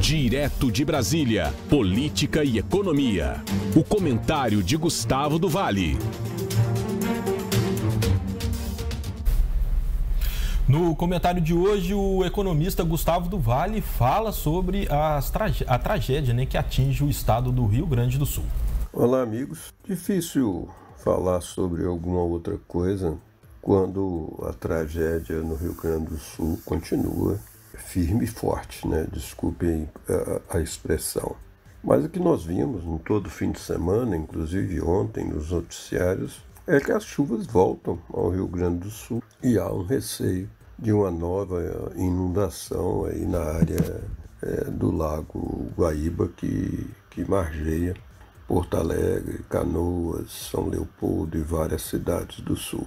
Direto de Brasília, política e economia. O comentário de Gustavo do Vale. No comentário de hoje, o economista Gustavo do Vale fala sobre a tragédia, que atinge o estado do Rio Grande do Sul. Olá, amigos. Difícil falar sobre alguma outra coisa quando a tragédia no Rio Grande do Sul continua firme e forte, né? Desculpem a expressão. Mas o que nós vimos em todo fim de semana, inclusive ontem nos noticiários, é que as chuvas voltam ao Rio Grande do Sul e há um receio de uma nova inundação aí na área do Lago Guaíba que margeia Porto Alegre, Canoas, São Leopoldo e várias cidades do sul.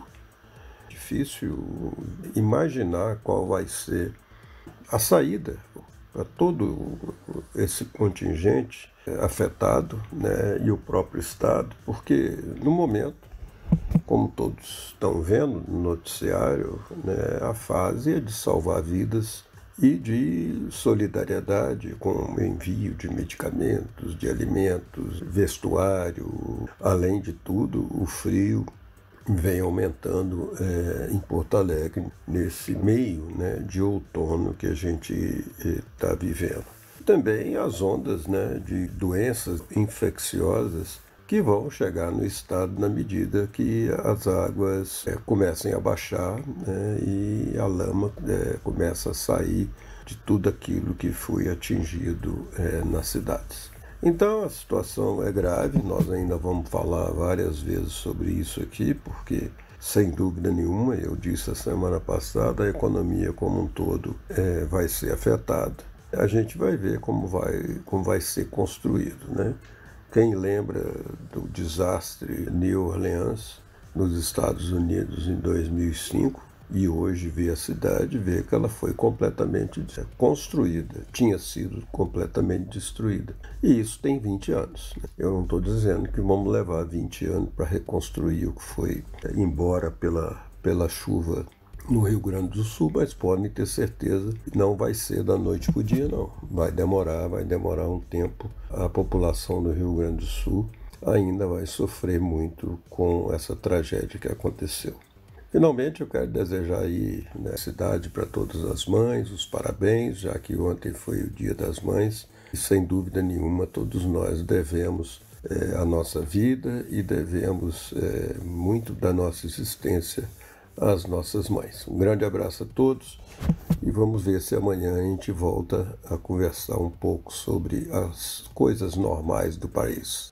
Difícil imaginar qual vai ser a saída para todo esse contingente afetado, né, e o próprio Estado, porque no momento, como todos estão vendo no noticiário, né, a fase é de salvar vidas e de solidariedade com o envio de medicamentos, de alimentos, vestuário. Além de tudo, o frio vem aumentando em Porto Alegre nesse meio, né, de outono que a gente está vivendo. Também as ondas, né, de doenças infecciosas que vão chegar no estado na medida que as águas comecem a baixar, né, e a lama começa a sair de tudo aquilo que foi atingido nas cidades. Então a situação é grave, nós ainda vamos falar várias vezes sobre isso aqui, porque sem dúvida nenhuma, eu disse a semana passada, a economia como um todo vai ser afetada. A gente vai ver como vai ser construído, né? Quem lembra do desastre New Orleans, nos Estados Unidos, em 2005, e hoje vê a cidade, vê que ela foi completamente construída, tinha sido completamente destruída. E isso tem 20 anos. Eu não estou dizendo que vamos levar 20 anos para reconstruir o que foi embora pela chuva no Rio Grande do Sul, mas podem ter certeza que não vai ser da noite para o dia, não. Vai demorar um tempo. A população do Rio Grande do Sul ainda vai sofrer muito com essa tragédia que aconteceu. Finalmente, eu quero desejar aí na cidade para todas as mães os parabéns, já que ontem foi o Dia das Mães. E, sem dúvida nenhuma, todos nós devemos a nossa vida e devemos muito da nossa existência às nossas mães. Um grande abraço a todos e vamos ver se amanhã a gente volta a conversar um pouco sobre as coisas normais do país.